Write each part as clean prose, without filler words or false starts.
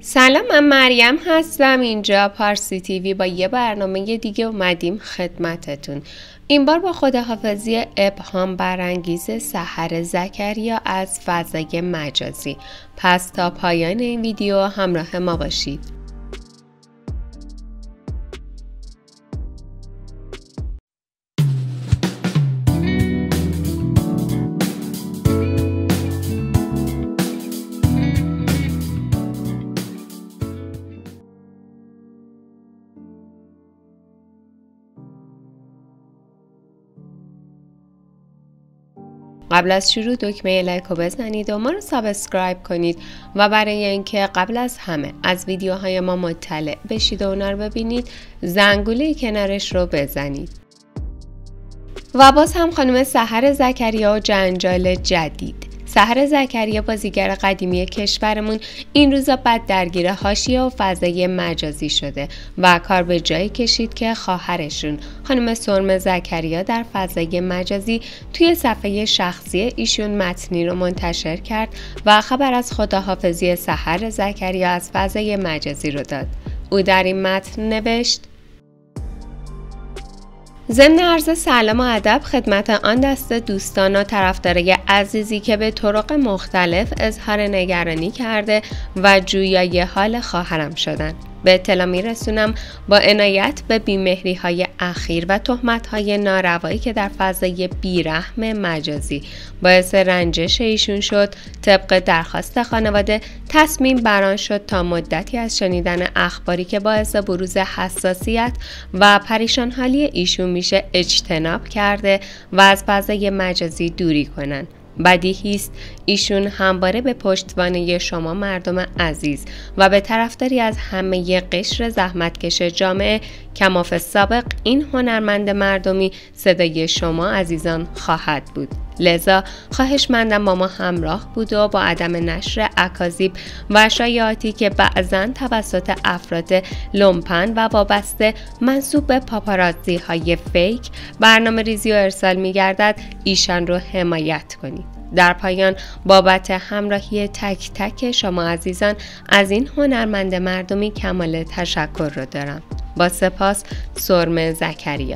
سلام، من مریم هستم. اینجا پارسی تیوی با یه برنامه دیگه اومدیم خدمتتون. این بار با خداحافظی ابهام برانگیز سحر زکریا از فضای مجازی. پس تا پایان این ویدیو همراه ما باشید. قبل از شروع دکمه لایک رو بزنید و ما رو سابسکرایب کنید و برای اینکه قبل از همه از ویدیوهای ما مطلع بشید و اونا رو ببینید زنگوله کنارش رو بزنید. و باز هم خانم سحر زکریا و جنجال جدید. سحر زکریا بازیگر قدیمی کشورمون این روزا بد درگیر حاشیه و فضای مجازی شده و کار به جایی کشید که خواهرشون خانم سرم زکریا در فضای مجازی توی صفحه شخصی ایشون متنی رو منتشر کرد و خبر از خداحافظی سحر زکریا از فضای مجازی رو داد. او در این متن نوشت: ضمن عرض سلام و ادب خدمت آن دسته دوستان و طرفدارای عزیزی که به طرق مختلف اظهار نگرانی کرده و جویای حال خواهرم شدن. به اطلاع میرسونم با عنایت به بیمهری‌های اخیر و تهمت‌های ناروایی که در فضای بیرحم مجازی باعث رنجش ایشون شد، طبق درخواست خانواده تصمیم بر آن شد تا مدتی از شنیدن اخباری که باعث بروز حساسیت و پریشان حالی ایشون میشه اجتناب کرده و از فضای مجازی دوری کنن. بدیهی است ایشون همواره به پشتوانه شما مردم عزیز و به طرفداری از همه قشر زحمتکش جامعه کماف سابق این هنرمند مردمی صدای شما عزیزان خواهد بود. لذا خواهشمندم با ما همراه بود و با عدم نشر اکاذیب و شایعاتی که بعضاً توسط افراد لومپن و وابسته منسوب به پاپاراتزی های فیک برنامه ریزی و ارسال می گردد ایشان رو حمایت کنید. در پایان بابت همراهی تک تک شما عزیزان از این هنرمند مردمی کمال تشکر رو دارم. با سپاس، سرم زکریا.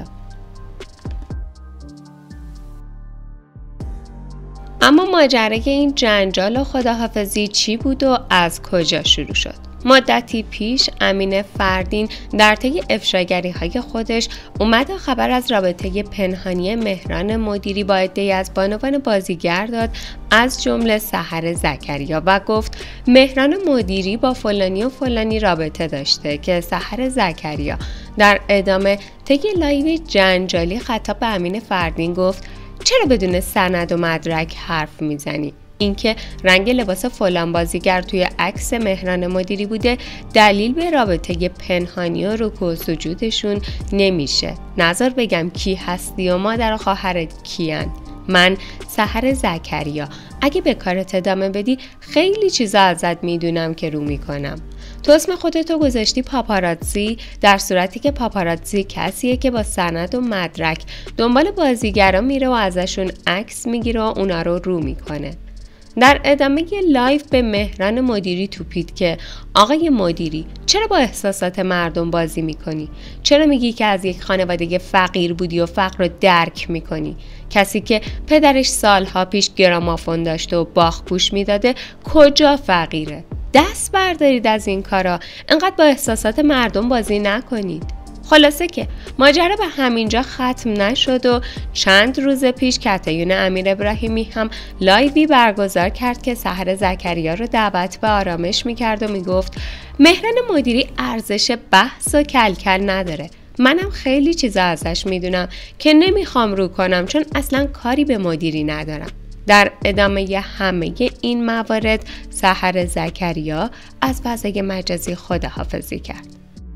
اما ماجرای این جنجال و خداحافظی چی بود و از کجا شروع شد؟ مدتی پیش امین فردین در طی افشاگری‌های خودش اومد و خبر از رابطه پنهانی مهران مدیری با عده‌ای از بانوان بازیگر داد، از جمله سحر زکریا، و گفت مهران مدیری با فلانی و فلانی رابطه داشته که سحر زکریا در ادامه طی لایو جنجالی خطاب به امین فردین گفت چرا بدون سند و مدرک حرف میزنی؟ اینکه رنگ لباس فلان بازیگر توی عکس مهران مدیری بوده دلیل به رابطه پنهانی و رکوع و سجودشون نمیشه. نظر بگم کی هستی و مادر و خواهرت کیان؟ من سحر زکریا. اگه به کارت ادامه بدی خیلی چیزا ازت میدونم که رو میکنم. تو اسم خودتو گذاشتی پاپاراتزی، در صورتی که پاپاراتزی کسیه که با سند و مدرک دنبال بازیگرا میره و ازشون عکس میگیره و اونا رو میکنه. در ادامه لایو به مهران مدیری توپید که آقای مدیری چرا با احساسات مردم بازی میکنی؟ چرا میگی که از یک خانواده فقیر بودی و فقر رو درک میکنی؟ کسی که پدرش سالها پیش گرامافون داشته و باخ پوش میداده کجا فقیره؟ دست بردارید از این کارا، انقدر با احساسات مردم بازی نکنید. خلاصه که ماجرا به همینجا ختم نشد و چند روز پیش کتایون امیر ابراهیمی هم لایوی برگزار کرد که سحر زکریا رو دعوت به آرامش میکرد و میگفت مهران مدیری ارزش بحث و کلکل نداره. منم خیلی چیزا ازش میدونم که نمیخوام رو کنم چون اصلا کاری به مدیری ندارم. در ادامه همه این موارد سحر زکریا از فضای مجازی خداحافظی کرد.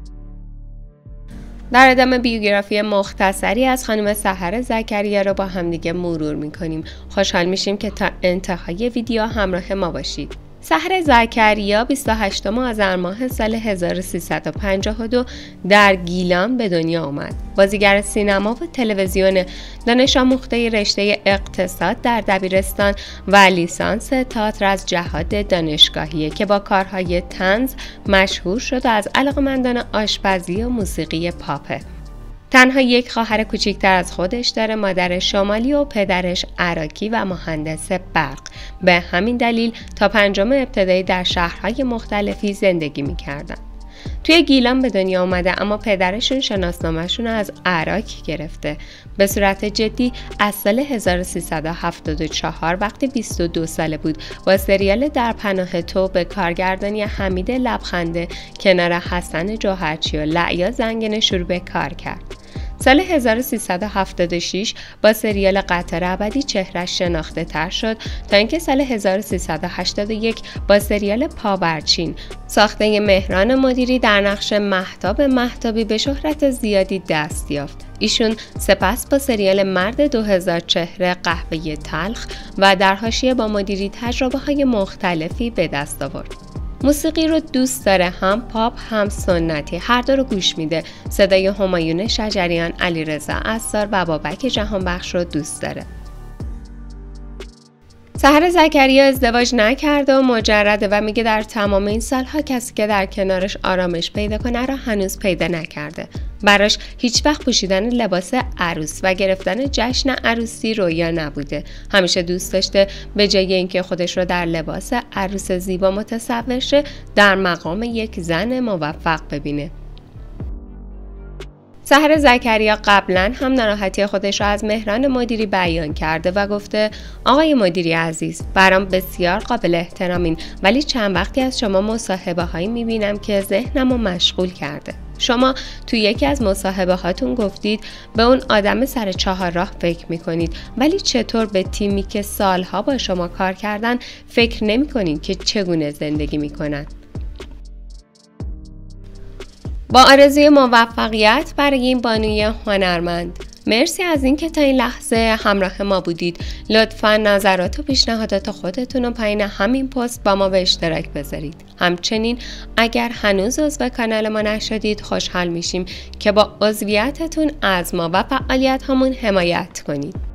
در ادامه بیوگرافی مختصری از خانم سحر زکریا رو با همدیگه مرور میکنیم. خوشحال میشیم که تا انتهای ویدیو همراه ما باشید. سحر زکریا 28 آذر ماه سال 1352 در گیلان به دنیا آمد. بازیگر سینما و تلویزیون، دانش آموخته رشته اقتصاد در دبیرستان و لیسانس تئاتر از جهاد دانشگاهی که با کارهای طنز مشهور شد و از علاقه‌مندان آشپزی و موسیقی پاپه. تنها یک خواهر کوچکتر از خودش داره، مادر شمالی و پدرش عراقی و مهندس برق. به همین دلیل تا پنجم ابتدایی در شهرهای مختلفی زندگی می‌کردن. توی گیلان به دنیا اومده، اما پدرشون شناسنامه‌شون از عراق گرفته. به صورت جدی از سال 1374 وقتی 22 ساله بود با سریال در پناه تو به کارگردانی حمید لبخنده کنار حسن جوهرچی و لعیا زنگنه شروع به کار کرد. سال 1376 با سریال قطار ابدی چهره‌اش شناخته تر شد تا اینکه سال 1381 با سریال پاورچین ساخته مهران مدیری در نقش مهتاب مهتابی به شهرت زیادی دست یافت. ایشون سپس با سریال مرد 2000 چهره قهوه تلخ و در حاشیه با مدیری تجربه‌های مختلفی به دست آورد. موسیقی رو دوست داره، هم پاپ هم سنتی، هر دو رو گوش میده. صدای همایون شجریان، علیرضا عصار و بابک جهانبخش رو دوست داره. سحر زکریا ازدواج نکرده و مجرده و میگه در تمام این سالها کسی که در کنارش آرامش پیدا کنه رو هنوز پیدا نکرده. براش هیچ وقت پوشیدن لباس عروس و گرفتن جشن عروسی رویا نبوده. همیشه دوست داشته به جای اینکه خودش رو در لباس عروس زیبا متصور شه، در مقام یک زن موفق ببینه. سحر زکریا قبلا هم ناراحتی خودش را از مهران مدیری بیان کرده و گفته آقای مدیری عزیز، برام بسیار قابل احترامین، ولی چند وقتی از شما مصاحبه هایی میبینم که ذهنمو مشغول کرده. شما تو یکی از مصاحبه هاتون گفتید به اون آدم سر چهار راه فکر میکنید، ولی چطور به تیمی که سالها با شما کار کردن فکر نمیکنید که چگونه زندگی میکنن؟ با آرزوی موفقیت برای این بانوی هنرمند. مرسی از اینکه تا این لحظه همراه ما بودید. لطفاً نظرات و پیشنهادات خودتون رو پایین همین پست با ما به اشتراک بذارید. همچنین اگر هنوز عضو کانال ما نشدید خوشحال میشیم که با عضویتتون از ما و فعالیت همون حمایت کنید.